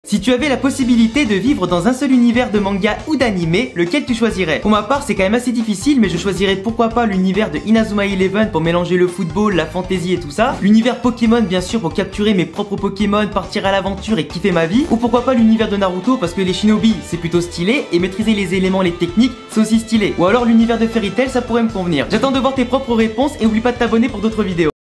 Si tu avais la possibilité de vivre dans un seul univers de manga ou d'anime, lequel tu choisirais? Pour ma part, c'est quand même assez difficile, mais je choisirais pourquoi pas l'univers de Inazuma Eleven pour mélanger le football, la fantasy et tout ça. L'univers Pokémon, bien sûr, pour capturer mes propres Pokémon, partir à l'aventure et kiffer ma vie. Ou pourquoi pas l'univers de Naruto, parce que les shinobi, c'est plutôt stylé, et maîtriser les éléments, les techniques, c'est aussi stylé. Ou alors l'univers de Fairy Tail, ça pourrait me convenir. J'attends de voir tes propres réponses et oublie pas de t'abonner pour d'autres vidéos.